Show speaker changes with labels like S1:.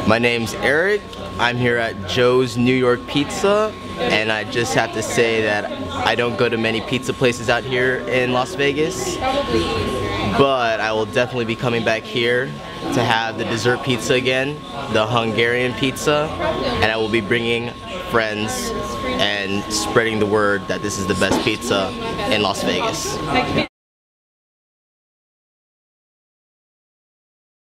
S1: My name's Eric. I'm here at Joe's New York Pizza, and I just have to say that I don't go to many pizza places out here in Las Vegas, but I will definitely be coming back here to have the dessert pizza again, the Hungarian pizza, and I will be bringing friends and spreading the word that this is the best pizza in Las Vegas.